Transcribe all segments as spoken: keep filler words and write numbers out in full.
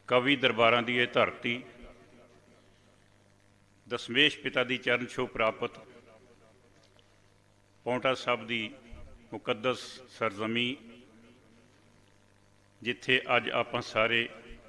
कवि दरबारां दी ये धरती, दशमेश पिता दी चरण छो प्राप्त पौंटा साहब दी मुकद्दस सरजमी, जिथे अज आपां सारे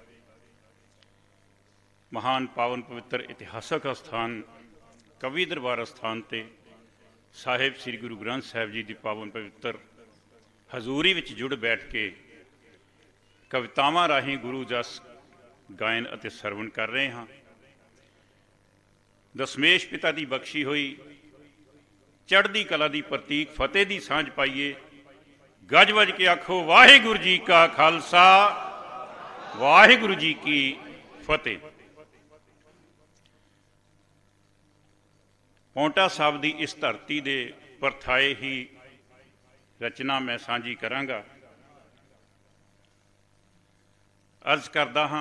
महान पावन पवित्र इतिहासक अस्थान कवि दरबार अस्थान ते साहिब श्री गुरु ग्रंथ साहिब जी की पावन पवित्र हजूरी विच जुड़ बैठ के कवितावां राही गुरु जस गायन अते सरवण कर रहे हाँ। दशमेश पिता की बख्शी हुई चढ़दी कला की प्रतीक फतेह की सांझ पाइए। गज वज के आखो वाहिगुरू जी का खालसा वाहिगुरू जी की फतेह। पौंटा साहब की इस धरती के परथाए ही रचना मैं सांझी करांगा। अर्ज करदा हाँ,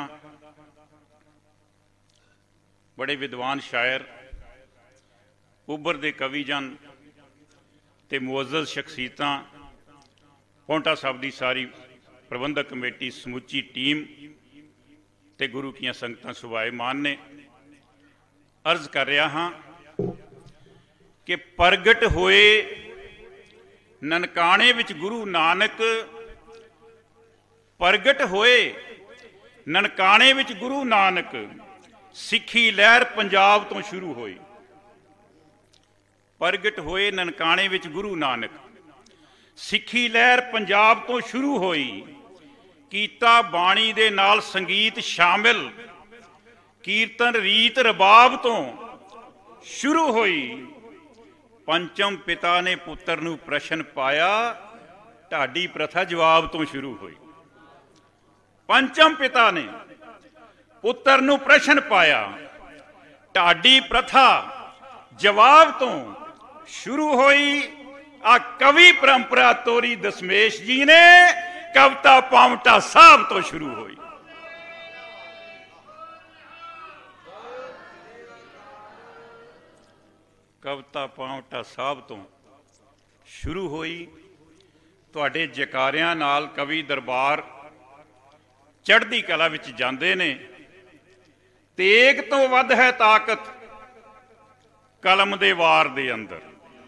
बड़े विद्वान शायर उभरदे कविजन ते मुअज़्ज़ज़ शख्सियतां पौंटा साहब की सारी प्रबंधक कमेटी समूची टीम ते गुरु की संगतां सुभाएमान ने। अर्ज कर रहा हाँ कि प्रगट होए ननकाणे विच गुरु नानक, प्रगट होए ननकाणे विच गुरु नानक, सिखी लहर पंजाब तो शुरू होई। प्रगट होए ननकाणे विच गुरु नानक, सिखी लहर पंजाब तो शुरू होई। कीता बाणी दे नाल संगीत शामिल, कीर्तन रीत रबाब तो शुरू होई। पंचम पिता ने पुत्र नूं प्रश्न पाया, ढाडी प्रथा जवाब तो शुरू हुई। पंचम पिता ने पुत्र नूं प्रश्न पाया, ढाडी प्रथा जवाब तो शुरू हुई। आ कवि परंपरा तोरी दशमेश जी ने, कविता पावंटा साहब तो शुरू हुई। कविता पावंटा साहब तो शुरू हुई। तुहाडे जकारियां नाल कवि दरबार चढ़दी कला विच जांदे ने। तेग तो वध है ताकत कलम दे वार दे अंदर,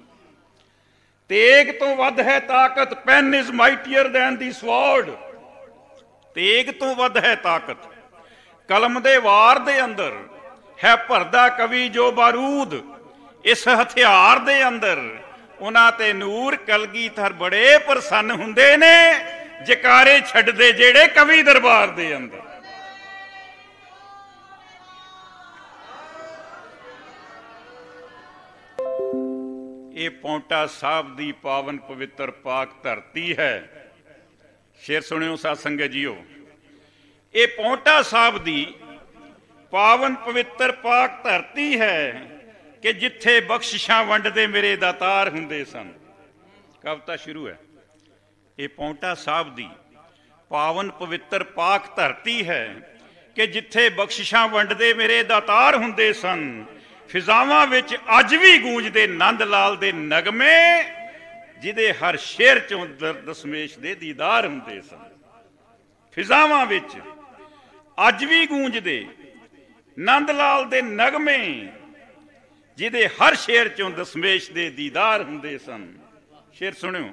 तेग तो वध है ताकत, pen is mightier than the sword. तेग तो वध है ताकत कलम दे वार दे अंदर, है भरदा कवि जो बारूद इस हथियार दे अंदर। उन्हां ते नूर कलगीधर बड़े प्रसन्न हुंदे ने, जकारे छड्डदे जेड़े कवि दरबार दे अंदर। ये पौंटा साहब दी पावन पवित्र पाक धरती है। शेर सुनियो साध संगत जीओ, ये पौंटा साहब दी पावन पवित्र पाक धरती है कि जिथे बख्शिशां वंडदे मेरे दातार हुंदे सन। कविता शुरू है। ये पौंटा साहब दी पावन पवित्र पाक धरती है कि जिथे बख्शिशां वंडदे मेरे दातार हुंदे सन। फिजावां विच अज भी गूंजदे नंद लाल दे नगमे, जिदे हर शेर चों दशमेश दे दीदार हुंदे सन। फिजावां विच अज भी गूंजदे नंद लाल दे नगमे, जिदे हर शेर चों दशमेश दे दीदार हुंदे सन। शेर सुनियो,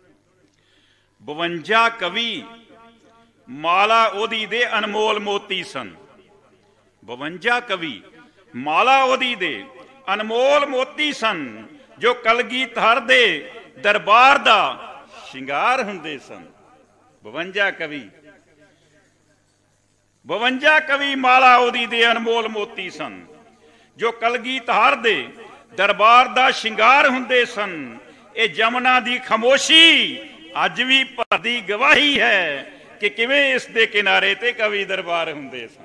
बवंजा कवि माला ओदी दे अनमोल मोती सन। बवंजा कवि माला ओदी दे अनमोल मोती सन, जो कलगीधर दे दरबार दा शिंगार हुंदे सन। बवंजा कवि बवंजा कवि माला ओदी दे अनमोल मोती सन, जो कलगीधर दे दरबार दा शिंगार हुंदे सन। ये जमुना दी खामोशी अज भी भरदी गवाही है कि किवें इस दे किनारे ते कवि दरबार हुंदे सन।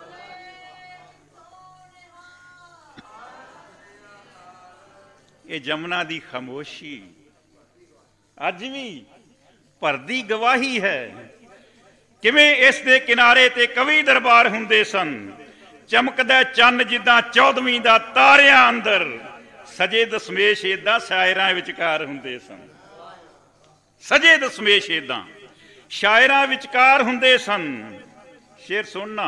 ये जमुना दी खामोशी अज भी भरदी गवाही है किवें इस दे किनारे ते कवि दरबार हुंदे सन। चमकदा चन्न जिद्दां चौदहवीं दा तारियां अंदर, सजे दशमेश इदां शायरां विचकार हुंदे सन। सजे दशमेश इदां शायरां विचकार हुंदे सन। शेर सुनना।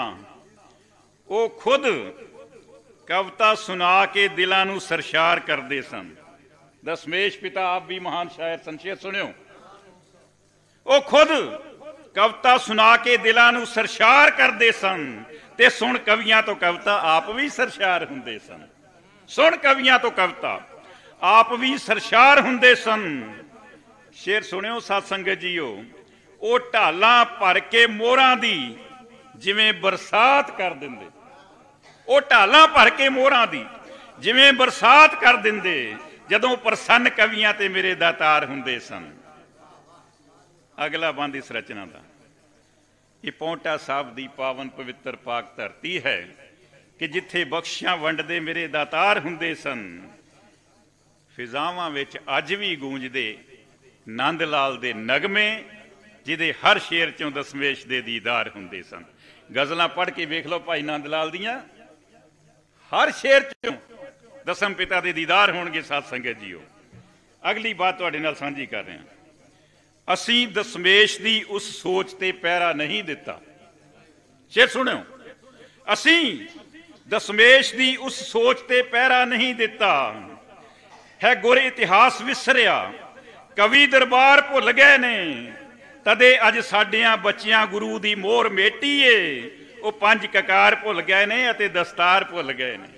वो खुद कविता सुना के दिलों नूं सरशार करते सन। दशमेश पिता आप भी महान शायर सन। शेर सुनियो। वो खुद कविता सुना के दिलों नूं सरशार करते सन ते सुन कवियां तो कविता आप भी सरशार हुंदे सन। सुन कवियां तो कविता आप भी सरशार हुंदे सन। शेर सुनियो साध संगत जीओ। वो ढालां भर के मोहरां दी जिवें बरसात कर दिंदे। वो ढालां भर के मोहरां दी जिवें बरसात कर दिंदे जदों प्रसन्न कवियां ते मेरे दातार हुंदे सन। अगला बंद इस रचना का। ये पौंटा साहब दी पावन पवित्र पाक धरती है कि जिथे बख्शियां वंडदे मेरे दातार हुंदे सन। फिजावां विच अज भी गूंजदे नंद लाल दे नगमे जिहदे हर शेर चों दशमेश दे दीदार हुंदे सन। गज़लां पढ़ के वेख लो भाई नंद लाल दियां, हर शेर चों दसम पिता दे दीदार होणगे। साध संगत जीओ अगली बात तुहाडे नाल सांझी कर रहे हां। असीं दशमेश दी उस सोच ते पहरा नहीं दिता। शेर सुणियो। असीं दशमेश दी उस सोच ते पहरा नहीं दिता है गुर इतिहास विसरिया कवि दरबार भुल गए ने तदे अज साडियां बच्चियां गुरु दी मोहर मेटीए। वो पंज ककार भुल गए ने अते दस्तार भुल गए ने।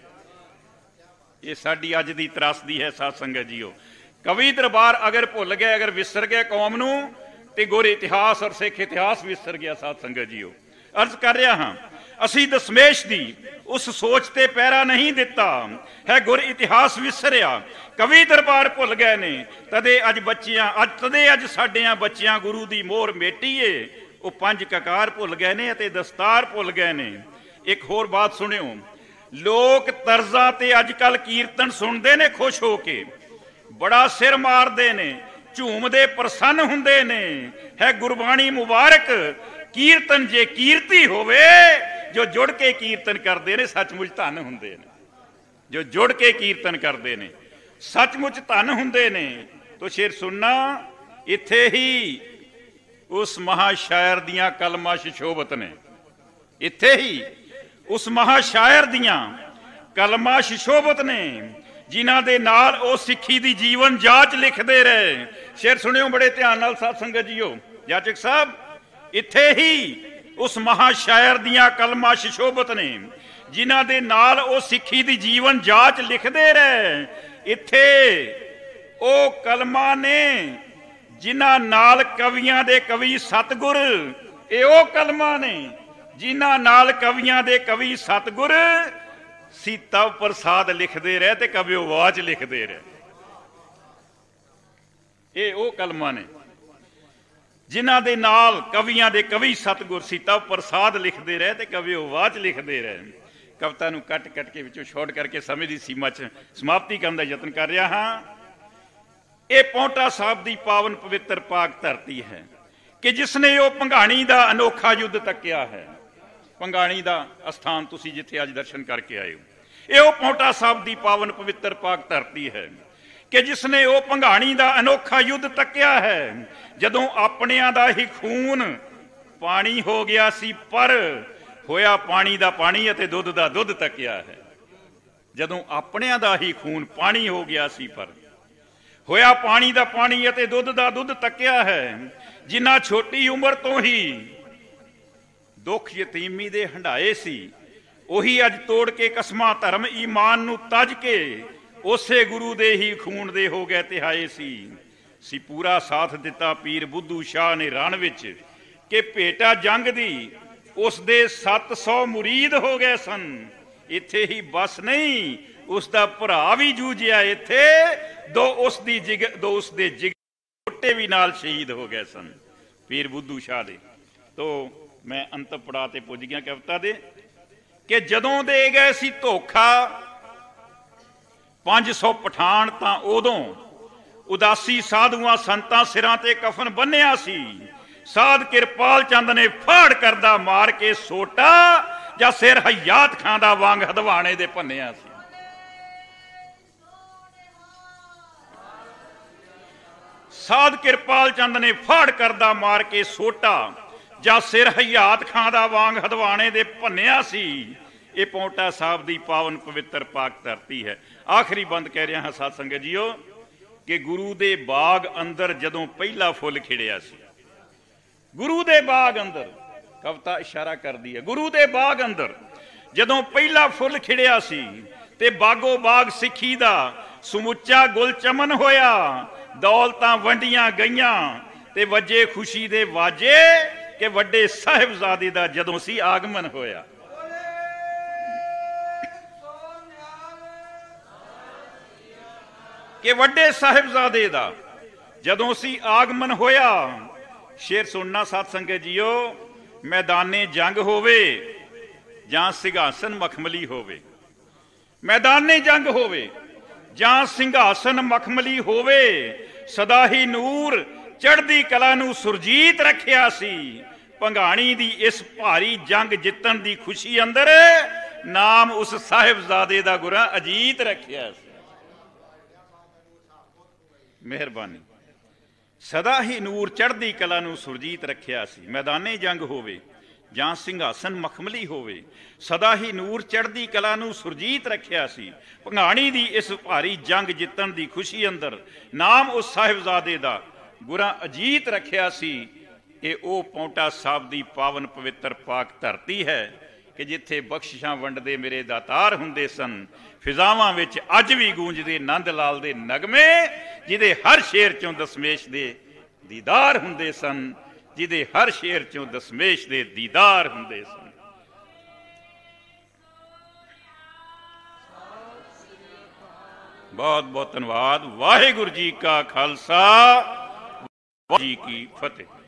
ये साडी अज दी त्रासदी है साध संगत जीओ। कवि दरबार अगर भुल गए, अगर विसर गए कौम नूं ते गुर इतिहास और सिख इतिहास विसर गया। साध संगत जीओ अर्ज कर रहा हाँ। असी दशमेश दी उस सोच ते पहरा नहीं दिता है गुर इतिहास विसरिया कवि दरबार भुल गए ने तदे अज बच्चियां अज तदे अज साडियां बच्चियां गुरु दी मोहर मेटीए। वो पंज ककार भुल गए ने अते दस्तार भुल गए ने। एक होर बात सुनियो। लोक तर्जा ते अजकल कीर्तन सुनते ने खुश हो के बड़ा सिर मारते ने झूमदे प्रसन्न हुंदे ने। है गुरबाणी मुबारक कीर्तन जे कीर्ति होवे जो जुड़ के कीर्तन करते ने सचमुच धन हुंदे ने। जो जुड़ के कीर्तन करते ने सचमुच धन हुंदे ने। तो शेर सुनना। इत्थे ही उस महाशायर दियां कलमां सुशोभत ने। इत्थे ही उस महाशायर दियां कलमां सुशोभत ने जिन्हां दे नाल ओ सिक्खी दी जीवन जाच लिखते रहे। शेर सुनियो बड़े ध्यान नाल साध संगत जीओ। जाचक साहब इत्थे ही उस महाशायर दियां कलमां सुशोभत ने जिन्हां दे नाल ओ सिक्खी दी जीवन जाच लिखते रहे। इत्थे ओ कलमां ने जिन्हां नाल कवियां दे कवि सतगुर ए ओ कलमां ने जिन्हां नाल कवियां दे कवि सतगुर सीता प्रसाद लिखते रहे ते कविओ वाच लिखते रहे। ये ओ कलमां ने जिन्हां दे नाल कवियां दे कवि सतगुर सीता प्रसाद लिखते रहे ते कविओ वाच लिखते रहे। कविता नूं कट कट के विचों छोड़ करके समय की सीमा च समाप्ति करने का यत्न कर रहा हाँ। ये पौंटा साहब की पावन पवित्र पाक धरती है कि जिसने वो भंगाणी का अनोखा युद्ध तकिया है। भंगाणी का अस्थान तुसी जिथे अज दर्शन करके आए हो। ये वो पौंटा साहब की पावन पवित्र पाक धरती है कि जिसने वो भंगाणी का अनोखा युद्ध तकिया है। जदों अपनियां दा ही खून पानी हो गया सी पर होया पानी दा पानी अते दुध दा दुध तकिया है। जदों अपनियां दा ही खून पानी हो गया सी पर होया पानी दा पानी अते दुध दा दुध तकिया है। जिन्ना छोटी उम्र तो ही दुख यतीमी दे हंडाए सी उही अज तोड़ के कसमां धर्म ईमान नूं तज के उसे गुरु दे ही खून दे हो गए तिहाए सी। सी पूरा साथ दिता पीर बुद्धू शाह ने रण विच के भेटा जंग दी उस दे सत्त सौ मुरीद हो गए सन। इत्थे ही बस नहीं उसका भरा भी जूझिया। इत्थे दो उस दी जिग दो उस दे जिग छोटे भी नाल शहीद हो गए सन पीर बुद्धू शाह दे। तो मैं अंत पड़ा ते पुज गया कविता दे कि जदों दे गए सी धोखा पांच सौ पठान तां उदों उदासी साधुआं संतां सिरां ते कफन बन्निया सी। साध किरपाल चंद ने फाड़ करदा मार के सोटा ਜਾਂ सिर हयात खां दा वांग हदवाणे दे भन्निया सी। साध किरपाल चंद ने फाड़ करदा मार के सोटा ਜਾਂ ਸਿਰ ਹਯਾਤ ਖਾਂ ਦਾ ਵਾਂਗ ਹਦਵਾਣੇ ਦੇ ਭੰਨਿਆ ਸੀ। ਇਹ ਪੌਂਟਾ ਸਾਹਿਬ ਦੀ ਪਾਵਨ ਪਵਿੱਤਰ ਪਾਕ ਧਰਤੀ ਹੈ। ਆਖਰੀ ਬੰਦ ਕਹਿ ਰਿਹਾ ਹਾਂ ਸਾਧ ਸੰਗਤ ਜੀਓ ਕਿ ਗੁਰੂ ਦੇ ਬਾਗ ਅੰਦਰ ਜਦੋਂ ਪਹਿਲਾ ਫੁੱਲ ਖਿੜਿਆ ਸੀ, ਗੁਰੂ ਦੇ ਬਾਗ ਅੰਦਰ, ਕਵਿਤਾ ਇਸ਼ਾਰਾ ਕਰਦੀ ਹੈ, ਗੁਰੂ ਦੇ ਬਾਗ ਅੰਦਰ ਜਦੋਂ ਪਹਿਲਾ ਫੁੱਲ ਖਿੜਿਆ ਸੀ ਤੇ ਬਾਗੋ ਬਾਗ ਸਿੱਖੀ ਦਾ ਸਮੁੱਚਾ ਗੁਲ ਚਮਨ ਹੋਇਆ। ਦੌਲਤਾਂ ਵੰਡੀਆਂ ਗਈਆਂ ਤੇ ਵੱਜੇ ਖੁਸ਼ੀ ਦੇ ਵਾਜੇ ਕਿ ਵੱਡੇ ਸਾਹਿਬਜ਼ਾਦੇ ਦਾ ਜਦੋਂ ਸੀ ਆਗਮਨ ਹੋਇਆ। ਕਿ ਵੱਡੇ ਸਾਹਿਬਜ਼ਾਦੇ ਦਾ ਜਦੋਂ ਸੀ ਆਗਮਨ ਹੋਇਆ। ਸ਼ੇਰ ਸੁਣਨਾ ਸਾਧ ਸੰਗਤ ਜੀਓ, ਮੈਦਾਨੇ ਜੰਗ ਹੋਵੇ ਜਾਂ ਸਿੰਘਾਸਨ ਮਖਮਲੀ ਹੋਵੇ, ਮੈਦਾਨੇ ਜੰਗ ਹੋਵੇ ਜਾਂ ਸਿੰਘਾਸਨ ਮਖਮਲੀ ਹੋਵੇ, ਸਦਾ ਹੀ ਨੂਰ ਚੜ੍ਹਦੀ ਕਲਾ ਨੂੰ ਸੁਰਜੀਤ ਰੱਖਿਆ ਸੀ। ਭੰਗਾਣੀ ਦੀ ਇਸ ਭਾਰੀ ਜੰਗ ਜਿੱਤਣ ਦੀ ਖੁਸ਼ੀ ਅੰਦਰ ਨਾਮ ਉਸ ਸਾਹਿਬਜ਼ਾਦੇ ਦਾ ਗੁਰਾਂ ਅਜੀਤ ਰੱਖਿਆ ਸੀ। ਮਿਹਰਬਾਨੀ। ਸਦਾ ਹੀ ਨੂਰ ਚੜ੍ਹਦੀ ਕਲਾ ਨੂੰ ਸੁਰਜੀਤ ਰੱਖਿਆ ਸੀ। ਮੈਦਾਨੇ ਜੰਗ ਹੋਵੇ ਜਾਂ ਸਿੰਘਾਸਨ ਮਖਮਲੀ ਹੋਵੇ, ਸਦਾ ਹੀ ਨੂਰ ਚੜ੍ਹਦੀ ਕਲਾ ਨੂੰ ਸੁਰਜੀਤ ਰੱਖਿਆ ਸੀ। ਭੰਗਾਣੀ ਦੀ ਇਸ ਭਾਰੀ ਜੰਗ ਜਿੱਤਣ ਦੀ ਖੁਸ਼ੀ ਅੰਦਰ ਨਾਮ ਉਸ ਸਾਹਿਬਜ਼ਾਦੇ ਦਾ ਗੁਰਾਂ ਅਜੀਤ ਰੱਖਿਆ ਸੀ। ਇਹ ਉਹ ਪੌਂਟਾ ਸਾਹਿਬ ਦੀ ਪਾਵਨ ਪਵਿੱਤਰ ਪਾਕ ਧਰਤੀ ਹੈ ਕਿ ਜਿੱਥੇ ਬਖਸ਼ਿਸ਼ਾਂ ਵੰਡਦੇ ਮੇਰੇ ਦਾਤਾਰ ਹੁੰਦੇ ਸਨ। ਫਿਜ਼ਾਵਾਂ ਵਿੱਚ ਅੱਜ ਵੀ ਗੂੰਜਦੇ ਨੰਦ ਲਾਲ ਦੇ ਨਗਮੇ, ਜਿਹਦੇ ਹਰ ਸ਼ੇਰ ਚੋਂ ਦਸਮੇਸ਼ ਦੇ ਦੀਦਾਰ ਹੁੰਦੇ ਸਨ, ਜਿਹਦੇ ਹਰ ਸ਼ੇਰ ਚੋਂ ਦਸਮੇਸ਼ ਦੇ ਦੀਦਾਰ ਹੁੰਦੇ ਸਨ। ਬਹੁਤ ਬਹੁਤ ਧੰਨਵਾਦ। ਵਾਹਿਗੁਰੂ ਜੀ ਕਾ ਖਾਲਸਾ, ਵਾਹਿਗੁਰੂ ਜੀ ਕੀ ਫਤਿਹ।